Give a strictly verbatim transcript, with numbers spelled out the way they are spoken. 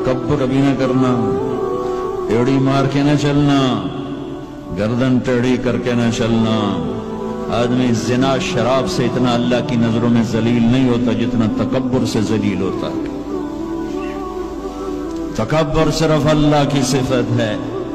तकब्बुर कभी ना करना, टेढ़ी मार के ना चलना, गर्दन टेढ़ी करके ना चलना। आदमी जिना शराब से इतना अल्लाह की नजरों में जलील नहीं होता जितना तकब्बुर से जलील होता है। तकब्बुर सिर्फ अल्लाह की सिफत है।